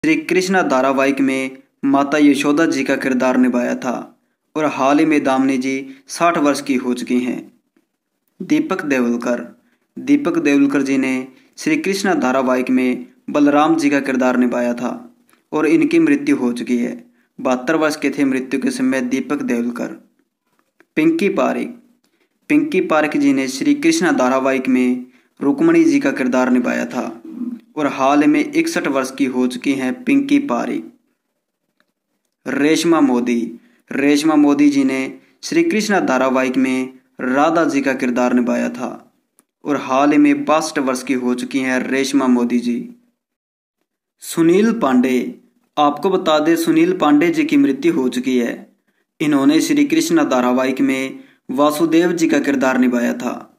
श्री कृष्णा धारावाहिक में माता यशोदा जी का किरदार निभाया था और हाल ही में दामिनी जी 60 वर्ष की हो चुकी हैं। दीपक देवलकर जी ने श्री कृष्णा धारावाहिक में बलराम जी का किरदार निभाया था और इनकी मृत्यु हो चुकी है। 72 वर्ष के थे मृत्यु के समय दीपक देवलकर। पिंकी पारिक जी ने श्री कृष्णा धारावाहिक में रुक्मणी जी का किरदार निभाया था और हाल में 61 वर्ष की हो चुकी हैं पिंकी पारिक। रेशमा मोदी जी ने श्री कृष्णा धारावाहिक में राधा जी का किरदार निभाया था और हाल ही में 62 वर्ष की हो चुकी हैं रेशमा मोदी जी। सुनील पांडे, आपको बता दें सुनील पांडे जी की मृत्यु हो चुकी है। इन्होंने श्री कृष्णा धारावाहिक में वासुदेव जी का किरदार निभाया था।